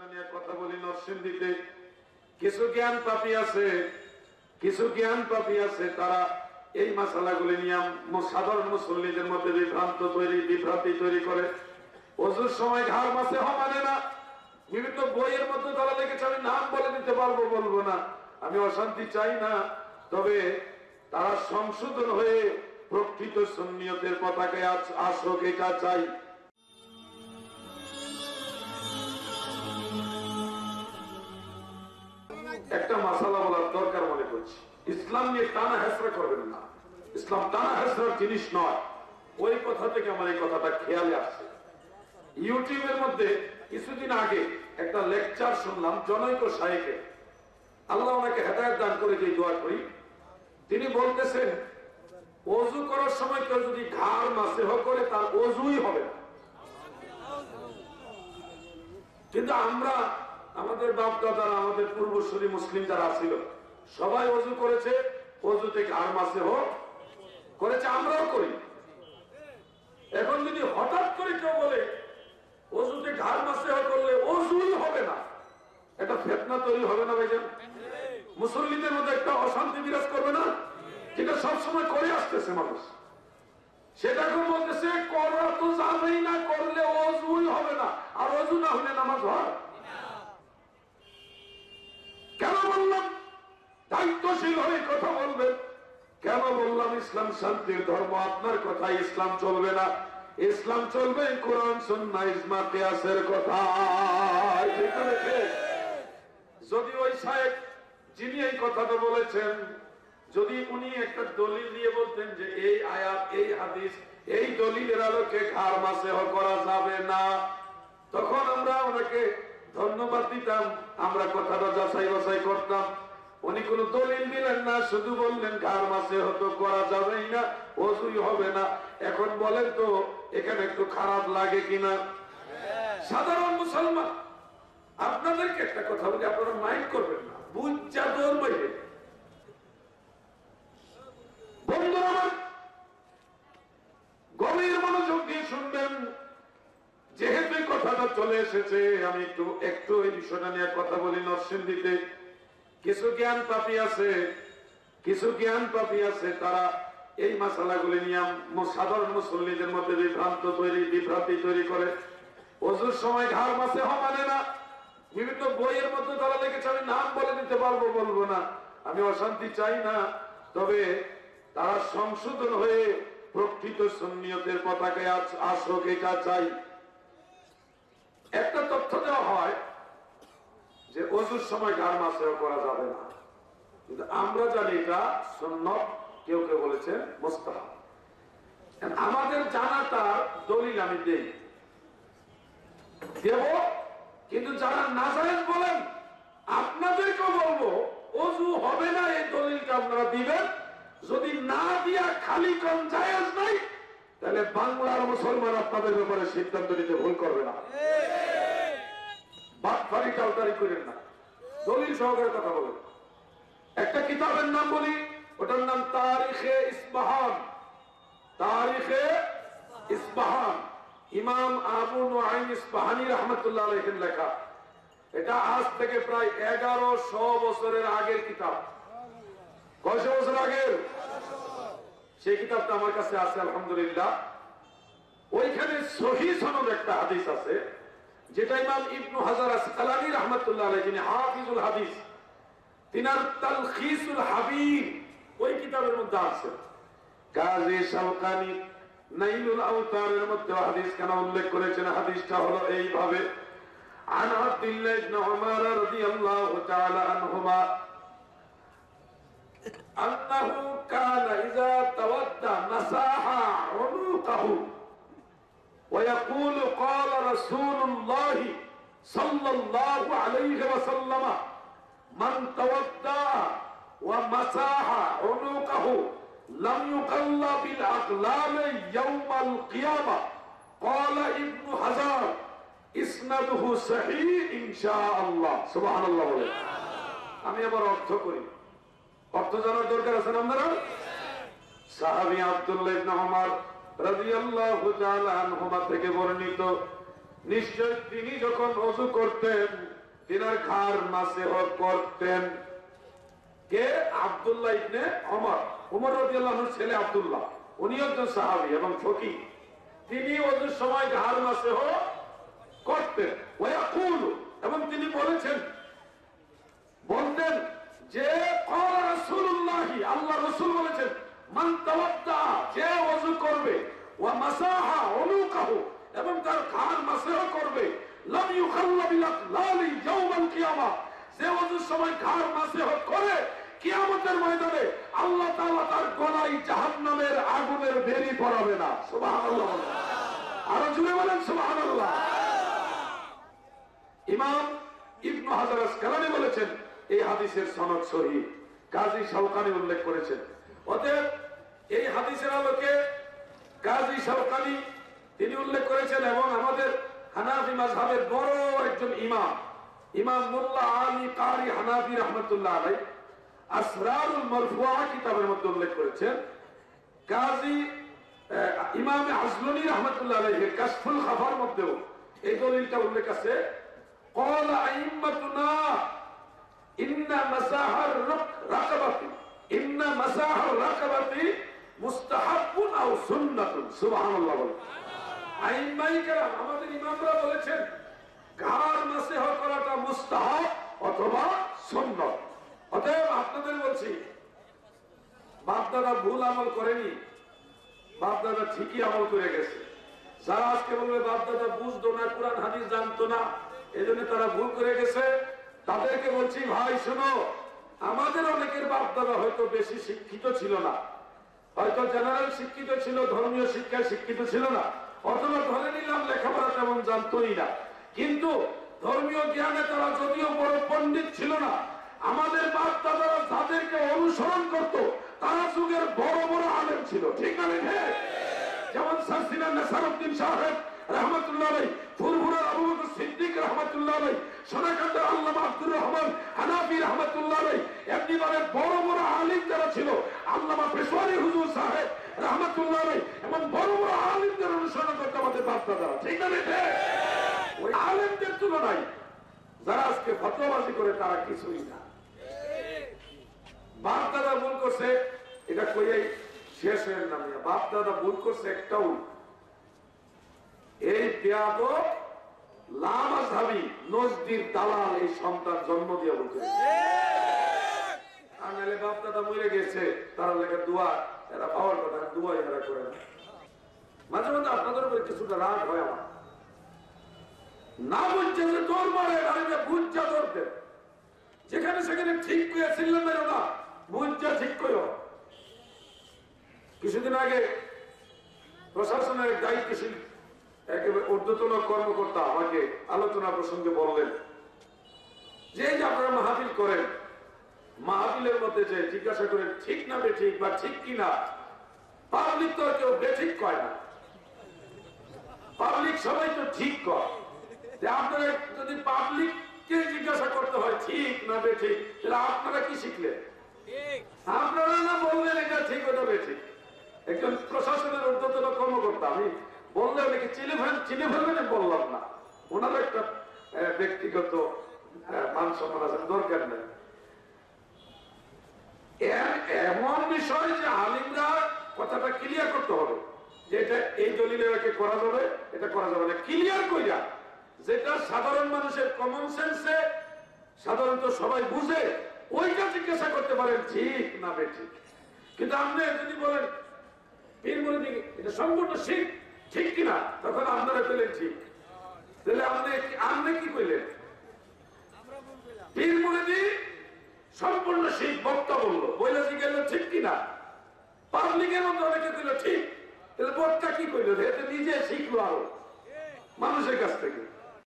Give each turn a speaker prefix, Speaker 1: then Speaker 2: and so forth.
Speaker 1: বিষয়টা নিয়ে কথা বলি। নরসিংদীতে কিছু জ্ঞান পাপী আছে তারা এই মাসালাগুলি নিয়ে সাধারণ মুসল্লিদের মধ্যে বিভ্রান্তি তৈরি করে। ওযুর সময় ঘাড় মাসে মানে না, বিভিন্ন বইয়ের মধ্যে তারা লিখেছে, আমি নাম বলে দিতে পারবো, বলবো না, আমি অশান্তি চাই না, তবে তারা সংশোধন হয়ে প্রকৃত সুন্নিয়তের পতাকায় আসুক, এটা চাই। একটা মাসালা বলার দরকার মনে করছি। ইসলাম নিয়ে টানা হেসরা করবেন না, ইসলাম টানা হেসরার জিনিস নয়। ওই কথা থেকে আমার এই কথাটা খেয়ালে আসছে। ইউটিউবের মধ্যে কিছুদিন আগে একটা লেকচার শুনলাম জনৈক শাইখের, আল্লাহ ওনাকে হেদায়েত দান করে যে দোয়া করি। তিনি বলতেছেন ওযু করার সময় কেউ যদি ঘাড় মাসেহ করে তার ওযুই হবে না। কিন্তু আমরা আমাদের বাপ দাদারা, আমাদের পূর্বসূরি মুসলিম যারা ছিল, সবাই ওযু করেছে, ওযুতে ঘাড় মাসেহ করেছে, আমরাও করি। এখন যদি হঠাৎ করে কেউ বলে ওযুতে ঘাড় মাসেহ করলে ওযুই হবে না, এটা ফিতনা তৈরি হবে না ভাইজান? মুসল্লিদের মধ্যে একটা অশান্তি বিরাজ করবে না, যেটা সবসময় করে আসতেছে মানুষ। সেটাকে বলতেছে করা তো যাবেই না, করলে ওযুই হবে না, আর ওযু না হলে নামাজ হয়? কেন বললাম দায়িত্বশীল হয়ে কথা বলবেন? কেন বললাম ইসলাম শান্তির ধর্ম? আপনার কথা ইসলাম চলবে না, ইসলাম চলবে কোরআন সুন্নাহ ইজমা কিয়াসের কথা। যদি ওই শায়েখ যিনি এই কথাটা বলেছেন, যদি উনি একটা দলিল দিয়ে বলতেন যে এই আয়াত, এই হাদিস, এই দলিলের আলোকে ঘাড় মাসেহ করা যাবে না, তখন আমরা ওনাকে ধন্যবাদ দিতাম, আমরা কথাটা যাচাই বাছাই করতাম। উনি কোন দলিল দিলেন না, শুধু বললেন ঘাড় মাসেহ তো করা যাবেই না, ওযুই হবে না। এখন বলেন তো এখানে একটু খারাপ লাগে কিনা? সাধারণ মুসলমান, আপনাদেরকে একটা কথা বলি, আপনারা মাইন্ড করবেন না, বুঝা ধরবেন। বন্ধুরা আমার, গভীর মনোযোগ দিয়ে শুনবেন। যেহেতু কথাটা চলে এসেছে, আমি একটু এই বিষয়টা নিয়ে কথা বলি। নরসিংদীতে কিছু জ্ঞান পাপী আছে তারা এই মাসালাগুলি নিয়ে সাধারণ মুসল্লিদের মধ্যে বিভ্রান্তি তৈরি করে। ওযুর সময় ঘাড় মাসে মানে না, বিভিন্ন বইয়ের মধ্যে তারা লিখেছে, আমি নাম বলে দিতে পারবো, বলবো না, আমি অশান্তি চাই না, তবে তারা সংশোধন হয়ে প্রকৃত সুন্নিয়তের পতাকায় আসুক, এটা চাই। একটা তথ্য দেওয়া হয় যে ওযুর সময় ঘাড় মাসেহ করা যাবে না, কিন্তু আমরা জানি এটা সুন্নত, কেউ কেউ বলেছেন মুস্তাহাব। আমাদের জানাটা দলিল আমি দেব, কিন্তু যারা নাজায়েজ বলেন আপনাদেরকেও বলবো ওযু হবে না, এই দলিলটা আপনারা দিবেন। যদি না দিয়া খালি কোন জায়েজ নাই, তাহলে বাংলার মুসলমান আপনাদের ব্যাপারে সিদ্ধান্ত নিতে ভুল করবে না। বাটপারি টালটারি করেন না, দলিল সহকারে কথা বলেন। একটা কিতাবের নাম বলি, ওটার নাম তারিখে ইসবাহান, ইমাম আবু নুআইম ইসবাহানি রাহমাতুল্লাহ আলাইহির লেখা। এটা আজ থেকে প্রায় 1100 বছরের আগের কিতাব। কয়শো বছর আগের? সেই কিতাবটা আমার কাছে আছে আলহামদুলিল্লাহ। ওইখানে সহিহ সনদ একটা হাদিস আছে, যেটা ইমাম ইবনু হাজার আসকালানী রাহমাতুল্লাহ আলাইহি, যিনি হাফিজুল হাদিস, তিনার তালখিসুল হাবিব ওই কিতাবের মধ্যে আছে। কাজী শাওকানী নাইলুল আওতারের মধ্যে হাদিস কেন উল্লেখ করেছেন? হাদিসটা হলো এইভাবে, আন আব্দুল্লাহ ইবনে উমর রাদিয়াল্লাহু তাআলা আনহুমা আন্নাহু কানা ইযা তাওয়াদ্দা মাসাহা উনুকাহু ওয়া ইয়াকুলু ক্বালা রাসূলুল্লাহ সাল্লাল্লাহু আলাইহি ওয়াসাল্লাম মান তাওয়াদ্দা ওয়া মাসাহা উনুকাহু লাম ইউকাল্লা বিল আকলাম ইয়াওমাল কিয়ামা। ক্বালা ইবনু হাজার ইসনাদুহু সহিহ ইনশাআল্লাহ। সুবহানাল্লাহ বলে। আমি আবার অর্থ করি, অর্থ জানার দরকার আছে না আপনারা? সাহাবী আব্দুল্লাহ ইবনে উমর রাদিয়াল্লাহু তাআলা আনহুমা থেকে বর্ণিত, নিশ্চয় তিনি যখন ওযু করতেন তিনার ঘাড় মাসেহ করতেন। কে? আব্দুল্লাহ ইবনে ওমর। ওমর রাদিয়াল্লাহু আনহুর ছেলে আব্দুল্লাহ, উনি একজন সাহাবী এবং ফকিহ। তিনি ওযুর সময় ঘাড় মাসেহ করতেন। ওয়া ইয়াকুলু, এবং তিনি বলতেন যে ক্বালা রাসূলুল্লাহ, আল্লাহ রাসূল বলেছেন, মান তাওয়াদ্দা, যে ওযু করবে, ওয়া মাসাহা উনুকাহু, এবং তার ঘাড় মাসেহ করবে, লাম ইউখাল্লা বিলালি ইয়াউমাল কিয়ামা, যে ওযুর সময় ঘাড় মাসেহ করে কিয়ামতের ময়দানে আল্লাহ তাআলা তার গলায় জাহান্নামের আগুনের বেড়ি পড়াবে না। সুবহানাল্লাহ। আরো জোরে বলেন সুবহানাল্লাহ। ইমাম ইবনে হাজার আসকালানী বলেছেন এই হাদিসের সনদ সহিহ। কাজী শাওকানী উল্লেখ করেছেন। অতএব এই হাদিসের আলোকে কাজী শাওকানী তিনি উল্লেখ করেছেন এবং আমাদের হানাফি মাযহাবের বড় একজন ইমাম মোল্লা আলী কারি হানাফি রাহমাতুল্লাহ আলাইহি আসরারুল মারফুআ কিতাবের মধ্যে উল্লেখ করেছেন। কাজী ইমাম আজলুনী রাহমাতুল্লাহ আলাইহি কাশফুল খাফার মধ্যেও এই দলিলটা উল্লেখ আছে। قال أئمتنا إن مساح الرقبة মুস্তাহাব আও সুন্নাতুন। সুবহানাল্লাহ। আইম্মায়ে কেরাম, আমাদের ইমামরা বলেছেন ঘাড় মাসেহ করাটা মুস্তাহাব অথবা সুন্নাত। অতএব আপনাদের বলছি, বাপ দাদা ভুল আমল করেনি, বাপ দাদা ঠিকই আমল করে গেছে। যারা আজকে বলবে বাপ দাদা বুঝতো না, কোরআন হাদিস জানতো না, এজন্য তারা ভুল করে গেছে, তাদেরকে বলছি, ভাই শোনো, আমাদের অনেকের বাপ দাদা হয়তো বেশি শিক্ষিত ছিল না, হয়তো জেনারেল শিক্ষিত ছিল, ধর্মীয় শিক্ষায় শিক্ষিত ছিল না, অথবা ধরে নিলাম লেখাপড়া তেমন জানতোই না, কিন্তু ধর্মীয় জ্ঞানে তারা যদিও বড় পণ্ডিত ছিল না, আমাদের বাপ দাদারা যাদেরকে অনুসরণ করত তারা যুগের বড় বড় আলেম ছিল। ঠিক না? যেমন সারসিনা নেসারউদ্দিন সাহেব রাহমাতুল্লাহ আলাইহি, ফুরফুরার আবু বকর সিদ্দিক রাহমাতুল্লাহ আলাইহি, সোনাকান্দার আল্লামা আব্দুর রহমান হানাফি রাহমাতুল্লাহ আলাইহি, এমনি ভাবে বড় বড় আলিম যারা ছিল, আল্লামা পেশওয়ারি হুজুর সাহেব রাহমাতুল্লাহ আলাইহি, এমন বড় বড় আলিমদের অনুসরণ করতে আমাদের বাপ দাদারা। ঠিক না? ওই আলিমদের তুলনায় যারা আজকে ফতোয়াবাজি করে তারা কিছুই না। বাপ দাদা ভুল করছে, এটা কইয়াই শেষ হয়ে নামে, বাপ দাদা ভুল করছে একটাও, এই বেয়াদব লামাযহাবী নজদির দালাল এই সন্তান জন্ম দিয়ে বলতে, আর নাহলে বাপ দাদা মরে গেছে, তারা লেখা দোয়া এরা পাওয়ার কথা, দোয়া এরা করে না। মাঝে মাঝে আপনাদের উপরে কিছুটা রাগ হয় আমার, না বুঝছে যে তোর মারে গাড়িতে বুঝছা ধরতে, যেখানে সেখানে ঠিক করে ছিলেন না, বুঝছা ঠিক করো। কিছুদিন আগে প্রশাসনের দায়িত্বশীল একেবারে ঊর্ধ্বতন কর্মকর্তা আমাকে আলোচনা প্রসঙ্গে বললেন যে এই যে আপনারা মাহফিল করেন, মাহফিলের মধ্যে যে জিজ্ঞাসা করেন ঠিক না বেঠিক বা ঠিক কিনা, পাবলিক তো কেউ বেঠিক কয় না, পাবলিক সবাই তো ঠিক কয়। আপনারা যদি পাবলিককে জিজ্ঞাসা করতে হয় ঠিক না বেঠিক, তাহলে আপনারা কি শিখলেন? আপনারা না বললেন এটা ঠিক ওটা বেঠিক। একজন প্রশাসনের ঊর্ধ্বতন কর্মকর্তা, আমি বললে অনেকে চিনে ফেলবেন, বললাম না, ওনার একটা ব্যক্তিগত মান সম্মান আছে, দরকার নেই। এমন বিষয় যে আলিমরা কথাটা ক্লিয়ার করতে হবে যে এটা এই দলিলে করা যাবে, এটা করা যাবে না, ক্লিয়ার কইরা, যেটা সাধারণ মানুষের কমন সেন্সে সাধারণত সবাই বুঝে, ওইটা জিজ্ঞাসা করতে পারেন ঠিক না বেঠিক। কিন্তু আপনি যদি বলেন পীর মুরিদি এটা সম্পূর্ণ শিরক, ঠিক কিনা, তখন আপনারা পেলেন ঠিক, তাহলে আপনি কি কইলেন? পীর মুরিদি সম্পূর্ণ শিরক, বক্তা বললো, বইলে জিজ্ঞেস ঠিক কিনা, পাবলিকের মধ্যে অনেকে দিল ঠিক, তাহলে বক্তা কি কইল? এতে নিজে শিখলো আরো মানুষের কাছ থেকে।